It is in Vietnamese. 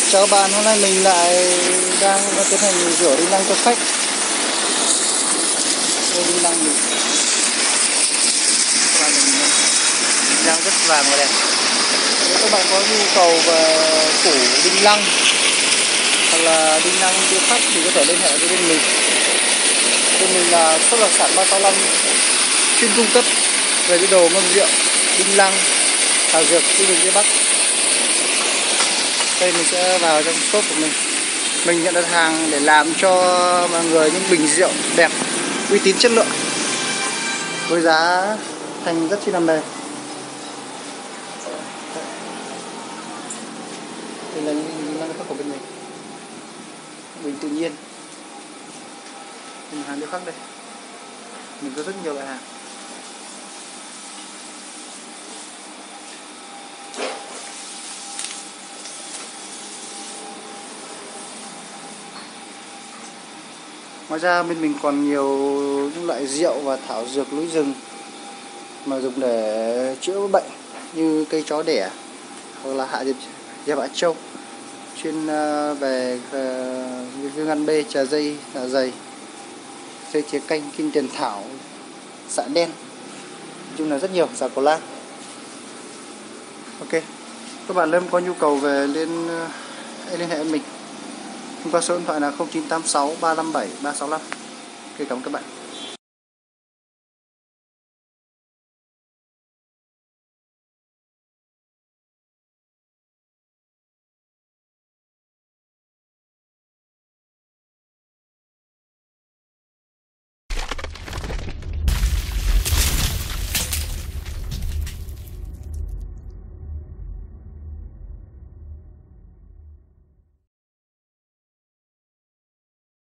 Chào các bạn, hôm nay mình lại đang tiến hành rửa đinh lăng cho khách. Đây đinh lăng mình, các bạn mình đang rất vàng và đẹp. Nếu các bạn có nhu cầu về phủ đinh lăng hoặc là đinh lăng điêu khắc thì có thể liên hệ với bên mình. Bên mình là xuất nhập sản 365, chuyên cung cấp về cái đồ ngâm rượu, đinh lăng, thảo dược khu vực Tây Bắc. Đây mình sẽ vào trong shop của mình. Mình nhận đặt hàng để làm cho mọi người những bình rượu đẹp, uy tín, chất lượng với giá thành rất chi là mềm. Đây là những năng khắc của bên mình. Bình tự nhiên. Mình hàng điêu khắc đây. Mình có rất nhiều loại hàng. Ngoài ra bên mình còn nhiều những loại rượu và thảo dược núi rừng mà dùng để chữa bệnh như cây chó đẻ hoặc là hạ diệp hạ châu, chuyên về viêm gan B, trà dây, dạ dày, dây tía canh, kinh tiền thảo, xạ đen, nói chung là rất nhiều, xà cổ lang. Ok, các bạn nếu có nhu cầu về hãy liên hệ với mình qua số điện thoại là 0986 357 365. Ok, cảm ơn các bạn.